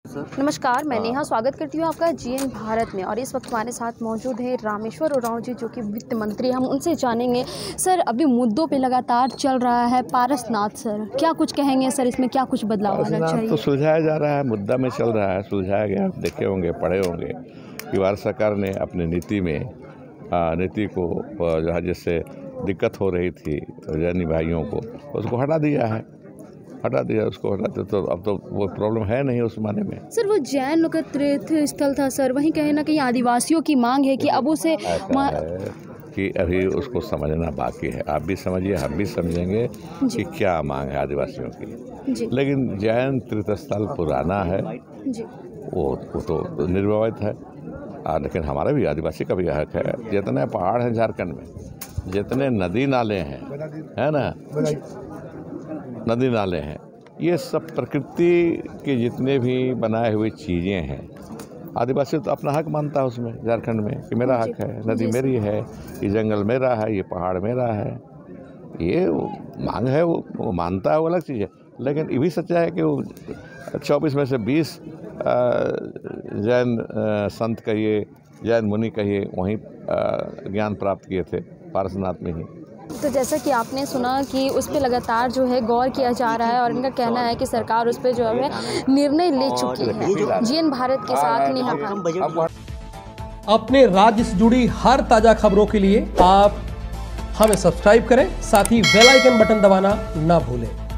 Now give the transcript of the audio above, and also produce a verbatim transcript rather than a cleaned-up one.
नमस्कार, मैं नेहा स्वागत करती हूँ आपका जीएन भारत में। और इस वक्त हमारे साथ मौजूद है रामेश्वर उरांव जी, जो कि वित्त मंत्री। हम उनसे जानेंगे सर, अभी मुद्दों पे लगातार चल रहा है पारसनाथ सर, क्या कुछ कहेंगे सर, इसमें क्या कुछ बदलाव आना चाहिए? तो सुलझाया जा रहा है, मुद्दा में चल रहा है, सुलझाया गया। आप देखे होंगे, पढ़े होंगे कि भारत सरकार ने अपनी नीति में नीति को जहाँ जिससे दिक्कत हो रही थी जैनी भाइयों को, उसको हटा दिया है हटा दिया उसको हटा दिया तो अब तो वो प्रॉब्लम है नहीं उस माने में। सर वो जैन का तीर्थ स्थल था सर, वहीं कहीं ना कहीं आदिवासियों की मांग है कि अब उसे ऐसा है कि अभी उसको समझना बाकी है। आप भी समझिए, हम भी समझेंगे कि क्या मांग है आदिवासियों की। जी। लेकिन जैन तीर्थ स्थल पुराना है जी। वो वो तो निर्विवाद है, लेकिन हमारा भी आदिवासी का भी हक है। जितने पहाड़ हैं झारखंड में, जितने नदी नाले हैं, है ना, नदी नाले हैं, ये सब प्रकृति के जितने भी बनाए हुए चीज़ें हैं, आदिवासी तो अपना हक मानता है उसमें, झारखंड में, कि मेरा हक है, नदी मेरी है, ये जंगल मेरा है, ये पहाड़ मेरा है। ये मांग है, वो, वो मानता है, वो अलग चीज़ है। लेकिन ये भी सच्चा है कि वो चौबीस में से बीस जैन संत कहिए, जैन मुनि कहिए, वहीं ज्ञान प्राप्त किए थे पारसनाथ में ही। तो जैसा कि आपने सुना कि उस पर लगातार जो है गौर किया जा रहा है और इनका कहना है कि सरकार उस पर जो है निर्णय ले चुकी है। जीएन भारत के साथ नेहा। अपने राज्य से जुड़ी हर ताजा खबरों के लिए आप हमें सब्सक्राइब करें, साथ ही बेल आइकन बटन दबाना ना भूलें।